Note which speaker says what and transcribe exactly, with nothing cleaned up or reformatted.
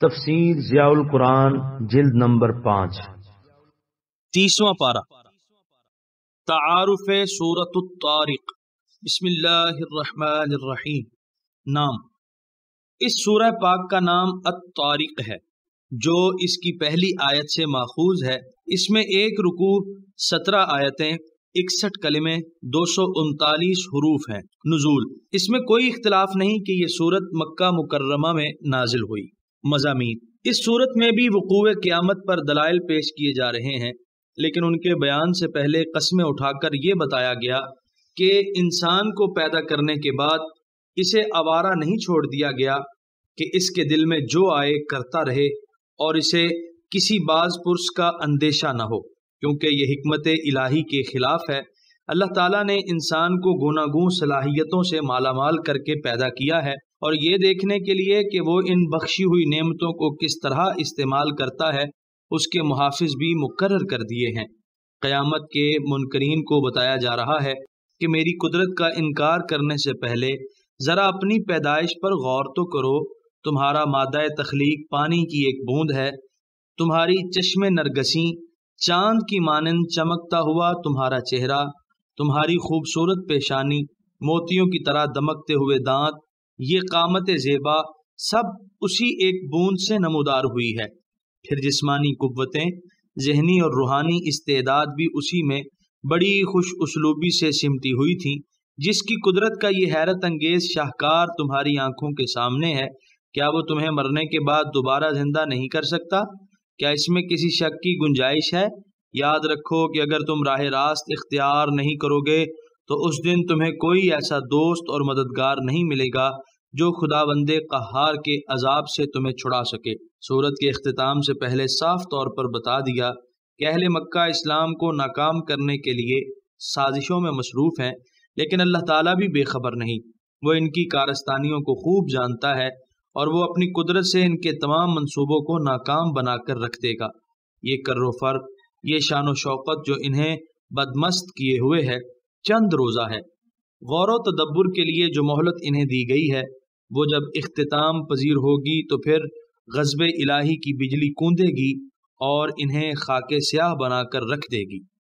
Speaker 1: تفسیر ضیاء القرآن جلد نمبر پانچ
Speaker 2: تیسواں پارہ تعارف سورۃ الطارق بسم اللہ الرحمن الرحیم۔ نام، اس سورہ پاک کا نام الطارق ہے جو اس کی پہلی آیت سے ماخوذ ہے۔ اس میں ایک رکوع، سترہ آیتیں، اکسٹھ کلمے، دو سو انتالیس حروف ہیں۔ نزول، اس میں کوئی اختلاف نہیں کہ یہ سورت مکہ مکرمہ میں نازل ہوئی۔ مضامین، اس سورت میں بھی وقوع قیامت پر دلائل پیش کیے جا رہے ہیں، لیکن ان کے بیان سے پہلے قسمیں اٹھا کر یہ بتایا گیا کہ انسان کو پیدا کرنے کے بعد اسے آوارہ نہیں چھوڑ دیا گیا کہ اس کے دل میں جو آئے کرتا رہے اور اسے کسی باز پرس کا اندیشہ نہ ہو، کیونکہ یہ حکمت الہی کے خلاف ہے۔ اللہ تعالیٰ نے انسان کو گوناگون صلاحیتوں سے مالا مال کر کے پیدا کیا ہے، اور یہ دیکھنے کے لیے کہ وہ ان بخشی ہوئی نعمتوں کو کس طرح استعمال کرتا ہے، اس کے محافظ بھی مقرر کر دیے ہیں۔ قیامت کے منکرین کو بتایا جا رہا ہے کہ میری قدرت کا انکار کرنے سے پہلے ذرا اپنی پیدائش پر غور تو کرو۔ تمہارا مادہ تخلیق پانی کی ایک بوند ہے، تمہاری چشم نرگسی چاند کی مانند چمکتا ہوا تمہارا چہرہ، تمہاری خوبصورت پیشانی، موتیوں کی طرح دمکتے ہوئے دانت، یہ قامت زیبا سب اسی ایک بوند سے نمودار ہوئی ہے۔ پھر جسمانی قوتیں، ذہنی اور روحانی استعداد بھی اسی میں بڑی خوش اسلوبی سے سمٹی ہوئی تھیں۔ جس کی قدرت کا یہ حیرت انگیز شاہکار تمہاری آنکھوں کے سامنے ہے، کیا وہ تمہیں مرنے کے بعد دوبارہ زندہ نہیں کر سکتا؟ کیا اس میں کسی شک کی گنجائش ہے؟ یاد رکھو کہ اگر تم راہ راست اختیار نہیں کرو گے تو اس دن تمہیں کوئی ایسا دوست اور مددگار نہیں ملے گا جو خداوند قہار کے عذاب سے تمہیں چھڑا سکے۔ سورت کے اختتام سے پہلے صاف طور پر بتا دیا کہ اہل مکہ اسلام کو ناکام کرنے کے لیے سازشوں میں مصروف ہیں، لیکن اللہ تعالیٰ بھی بے خبر نہیں۔ وہ ان کی کارستانیوں کو خوب جانتا ہے اور وہ اپنی قدرت سے ان کے تمام منصوبوں کو ناکام بنا کر رکھ دے گا۔ یہ کر و فر، یہ شان و شوقت جو انہیں بدمست کیے ہوئے ہے، چند روزہ ہے۔ غور و تدبر کے لیے جو مہلت انہیں دی گئی ہے، وہ جب اختتام پذیر ہوگی تو پھر غضب الہی کی بجلی کوندے گی اور انہیں خاک سیاہ بنا کر رکھ دے گی۔